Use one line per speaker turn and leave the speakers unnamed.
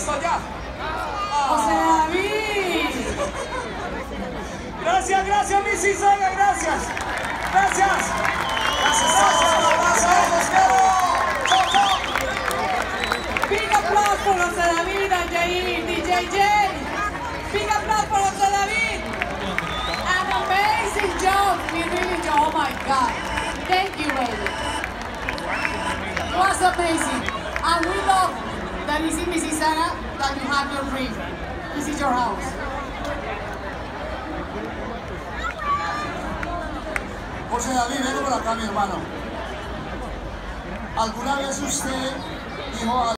allá.
José David.
Gracias, gracias, Mississauga, gracias. Gracias.
Big applause for José David and DJ. Big applause for José David. An amazing job. We really do. Oh my God. Thank you, baby. It was amazing. And we love that it's in Mississauga that you have your dream. This is your house.
José David, ven por acá, mi hermano. ¿Alguna vez usted dijo